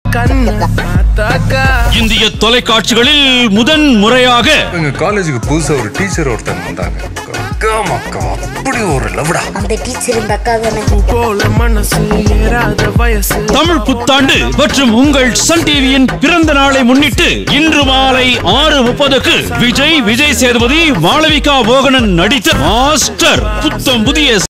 இந்திய தொலைக்காட்சிகளில் முதன் முறையாக எங்க காலேஜுக்கு புதுசா ஒரு டீச்சர் ஒருத்தங்க வந்தாங்க. அப்படி ஒரு லவ்டா. அந்த டீச்சர் இந்த அக்கா தமிழ் புத்தாண்டு மற்றும் உங்கள் சன் டிவியின் பிறந்த நாளை முன்னிட்டு இன்று மாலை 6:30க்கு விஜய் சேதுபதி மாளவிகா மோகனன் நடித்த மாஸ்டர் புத்தம் புதிய